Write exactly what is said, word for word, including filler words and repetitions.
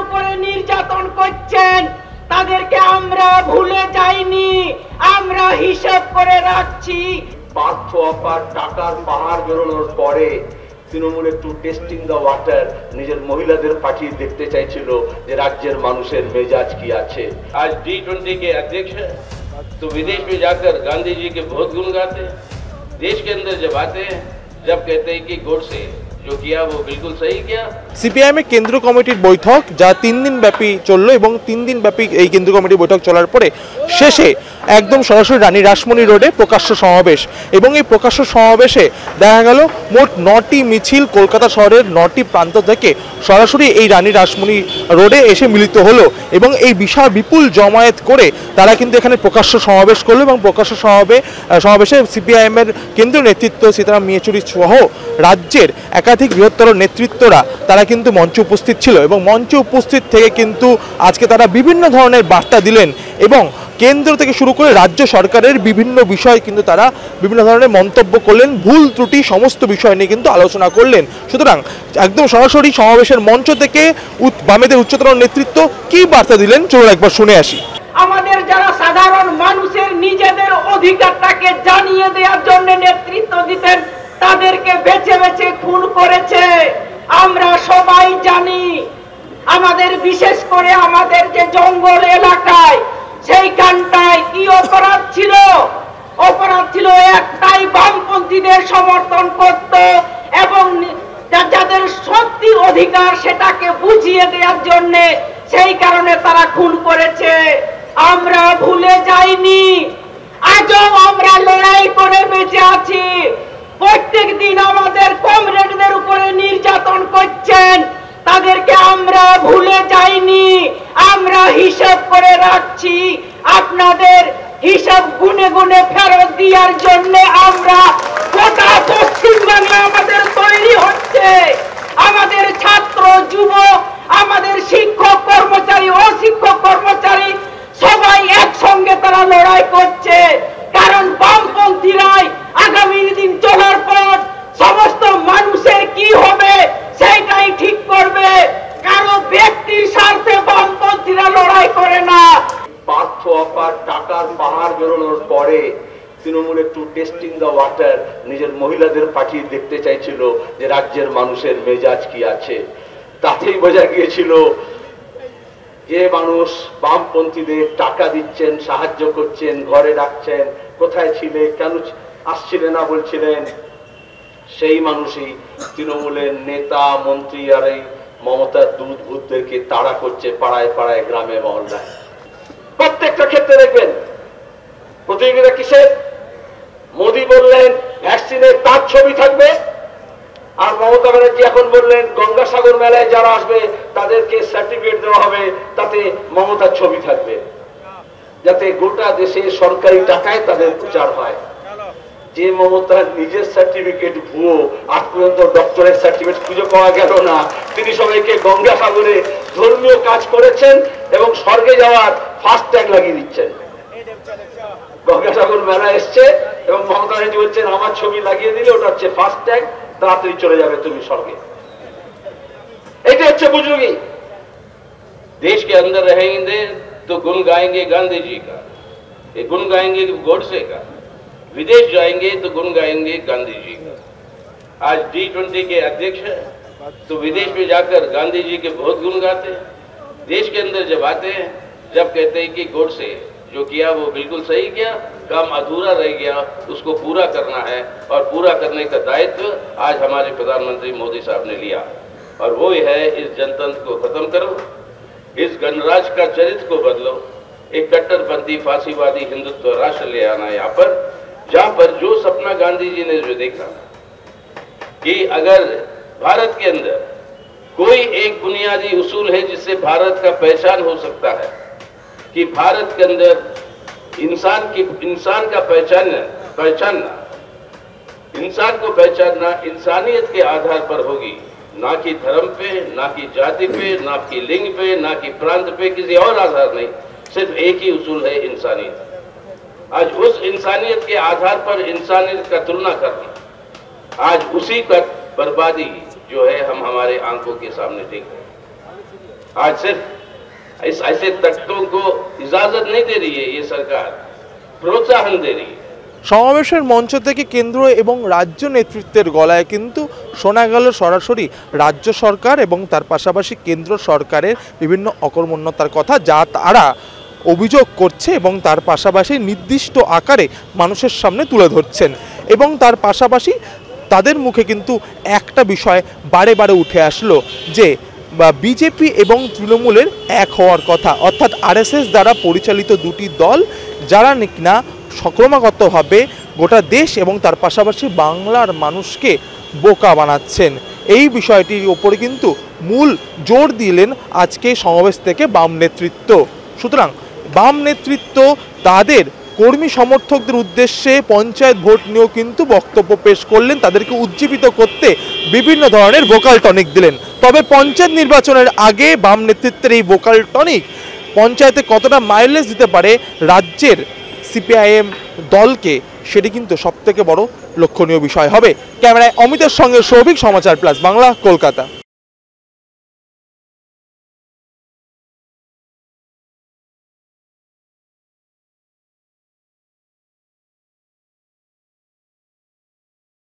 উপরে নির্যাতন করছেন তাদেরকে আমরা ভুলে যাইনি, আমরা হিসাব করে রাখছি। পার্থ অপার টাকার পাহাড় বেরোনোর পরে তৃণমূল একটু টেস্টিং দ্য ওয়াটার নিজের মহিলাদের পাঠিয়ে দেখতে চাইছিল যে রাজ্যের মানুষের মেজাজ কি আছে। आज डी ट्वेंटी के अध्यक्ष हैं तो विदेश में जाकर गांधी जी के बहुत गुण गाते हैं, देश के अंदर जब आते हैं जब कहते हैं कि गोडसे जो किया वो बिल्कुल सही किया। সিপিআইএম এর কেন্দ্রীয় কমিটির বৈঠক যা তিন দিন ব্যাপী চললো এবং তিন দিন ব্যাপী এই কেন্দ্রীয় কমিটির বৈঠক চলার পরে শেষে একদম সরাসরি রানী রাসমণি রোডে প্রকাশ্য সমাবেশ এবং এই প্রকাশ্য সমাবেশে দেখা গেল মোট নটি মিছিল কলকাতা শহরের নটি প্রান্ত থেকে সরাসরি এই রানী রাসমণি রোডে এসে মিলিত হলো এবং এই বিশাল বিপুল জমায়েত করে তারা কিন্তু এখানে প্রকাশ্য সমাবেশ করলো এবং প্রকাশ্য সমাবেশ সমাবেশে সিপিআইএম এর কেন্দ্রীয় নেতৃত্ব সীতারাম ইয়েচুরি সহ রাজ্যের একাধিক বৃহত্তর নেতৃত্বরা তারা কিন্তু মঞ্চে উপস্থিত ছিল এবং মঞ্চে উপস্থিত থেকে কিন্তু আজকে তারা বিভিন্ন ধরনের বার্তা দিলেন এবং কেন্দ্র থেকে শুরু করে রাজ্য সরকারের বিভিন্ন বিষয় কিন্তু তারা বিভিন্ন ধরনের মন্তব্য করলেন, ভুল ত্রুটি সমস্ত বিষয় নিয়ে কিন্তু আলোচনা করলেন। সুতরাং একদম সরাসরি সমাবেশের মঞ্চ থেকে বামেদের উচ্চতর নেতৃত্ব কি বার্তা দিলেন চলুন একবার শুনে আসি। আমাদের যারা সাধারণ মানুষের নিজেদের অধিকারটাকে জানিয়ে দেওয়ার জন্য নেতৃত্ব দিতেন তাদেরকে বেছে বেছে খুন করেছে। আমরা সবাই জানি আমাদের বিশেষ করে আমাদের যে জঙ্গল এলাকায় সেইখানটায় কি অপরাধ ছিল? অপরাধ ছিল একটাই, বামপন্থীদের সমর্থন করত এবং যাদের সত্যি অধিকার সেটাকে বুঝিয়ে দেওয়ার জন্য সেই কারণে তারা খুন করেছে। আমরা ভুলে যাইনি, আজও আমরা লড়াই করে বেঁচে আছি। প্রত্যেক দিন আমাদের কমরেডদের উপরে নির্যাতন করছেন তাদেরকে আমরা ভুলে যাইনি, আমরা হিসাব করে রাখছি। আপনাদের হিসাব গুনে গুনে ফেরত দেওয়ার জন্য আমরা গোটা পশ্চিমবাংলা আমাদের তৈরি হচ্ছে। আমাদের ছাত্র যুব, আমাদের শিক্ষক কর্মচারী, অশিক্ষক কর্মচারী সবাই একসঙ্গে তারা লড়াই করছে। কারণ বামপন্থীরাই আগামী দিন চলার পর সমস্ত মানুষের কি হবে সেইটাই ঠিক করবে। কারো ব্যক্তির স্বার্থে বামপন্থীরা লড়াই করে না। পার্থ অপার টাকার পাহাড় বেরোনোর পরে তৃণমূল একটু টেস্টিং দ্য ওয়াটার নিজের মহিলাদের পাঠিয়ে দেখতে চাইছিল যে রাজ্যের মানুষের মেজাজ কি আছে। তাতেই বোঝা গিয়েছিল যে মানুষ বামপন্থীদের টাকা দিচ্ছেন, সাহায্য করছেন, ঘরে ডাকছেন, কোথায় ছিলে, কেন আসছিলে না বলছিলেন, সেই মানুষই তৃণমূলের নেতা মন্ত্রী আর এই মমতার দুধ ভূতদেরকে তাড়া করছে পাড়ায় পাড়ায়, গ্রামে মহল্লায়। প্রত্যেকটা ক্ষেত্রে দেখবেন প্রতিযোগিতা কিসের? মোদী বললেন ভ্যাকসিনের তার ছবি থাকবে, আর মমতা ব্যানার্জি এখন বললেন গঙ্গাসাগর মেলায় যারা আসবে তাদেরকে সার্টিফিকেট দেওয়া হবে, তাতে মমতার ছবি থাকবে, যাতে গোটা দেশে সরকারি টাকায় তাদের প্রচার হয়। যে মমতার নিজের সার্টিফিকেট ভুয়ো, আজ পর্যন্ত ডক্টরের সার্টিফিকেট খুঁজে পাওয়া গেল না, তিনি সবাইকে গঙ্গাসাগরে ধর্মীয় কাজ করেছেন এবং স্বর্গে যাওয়ার ফাস্ট ট্যাগ লাগিয়ে দিচ্ছেন। গঙ্গাসাগর মেলা এসছে এবং মমতা ব্যানার্জি বলছেন আমার ছবি লাগিয়ে দিলে ওটা হচ্ছে ফাস্ট ট্যাগ, তাড়াতাড়ি চলে যাবে তুমি স্বর্গে। এটা হচ্ছে বুজুর্গি। देश के अंदर रहेंगे तो गुण गाएंगे गांधी जी का, ये गुण गाएंगे गोडसे का। विदेश जाएंगे तो गुण गाएंगे गांधी जी का। आज डी ट्वेंटी के अध्यक्ष हैं तो विदेश में जाकर गांधी जी के बहुत गुण गाते हैं, देश के अंदर जब आते हैं जब कहते हैं कि गोडसे जो किया वो बिल्कुल सही किया, काम अधूरा रह गया, उसको पूरा करना है और पूरा करने का दायित्व आज हमारे प्रधानमंत्री मोदी साहब ने लिया। और वो है इस जनतंत्र को खत्म करो, इस गणराज का चरित्र को बदलो, एक कट्टरपंथी फांसीवादी हिंदुत्व राष्ट्र ले आना यहाँ पर, जहाँ पर जो सपना गांधी जी ने जो देखा कि अगर भारत के अंदर कोई एक बुनियादी उसूल है जिससे भारत का पहचान हो सकता है कि भारत के अंदर इंसान की इंसान का पहचानना पहचानना इंसान को पहचानना इंसानियत के आधार पर होगी, ना कि धर्म पे, ना कि जाति पे, ना कि लिंग पे, ना कि प्रांत पे, किसी और आधार नहीं, सिर्फ एक ही उसूल है इंसानियत। आज उस इंसानियत के आधार पर इंसानियत का तुलना करना, आज उसी का बर्बादी जो है हम हमारे आंखों के सामने देख रहे हैं। आज सिर्फ इस ऐसे तत्वों को इजाजत नहीं दे रही है ये सरकार, प्रोत्साहन दे रही है। সমাবেশের মঞ্চ থেকে কেন্দ্র এবং রাজ্য নেতৃত্বের গলায় কিন্তু শোনা গেল সরাসরি রাজ্য সরকার এবং তার পাশাপাশি কেন্দ্র সরকারের বিভিন্ন অকর্মণ্যতার কথা, যা তারা অভিযোগ করছে এবং তার পাশাপাশি নির্দিষ্ট আকারে মানুষের সামনে তুলে ধরছেন। এবং তার পাশাপাশি তাদের মুখে কিন্তু একটা বিষয় বারে বারে উঠে আসলো যে বিজেপি এবং তৃণমূলের এক হওয়ার কথা, অর্থাৎ আরএসএস দ্বারা পরিচালিত দুটি দল যারা কিনা ক্রমাগতভাবে গোটা দেশ এবং তার পাশাপাশি বাংলার মানুষকে বোকা বানাচ্ছেন। এই বিষয়টির ওপরে কিন্তু মূল জোর দিলেন আজকে সমাবেশ থেকে বাম নেতৃত্ব। সুতরাং বাম নেতৃত্ব তাদের কর্মী সমর্থকদের উদ্দেশ্যে পঞ্চায়েত ভোট নিয়েও কিন্তু বক্তব্য পেশ করলেন, তাদেরকে উজ্জীবিত করতে বিভিন্ন ধরনের ভোকাল টনিক দিলেন। তবে পঞ্চায়েত নির্বাচনের আগে বাম নেতৃত্বের এই ভোকাল টনিক পঞ্চায়েতে কতটা মাইলেজ দিতে পারে রাজ্যের সিপিআইএম দলকে, সেটি কিন্তু সবথেকে বড় লক্ষণীয় বিষয় হবে। ক্যামেরায় অমিতের সঙ্গে সৌভিক, সমাচার প্লাস বাংলা, কলকাতা।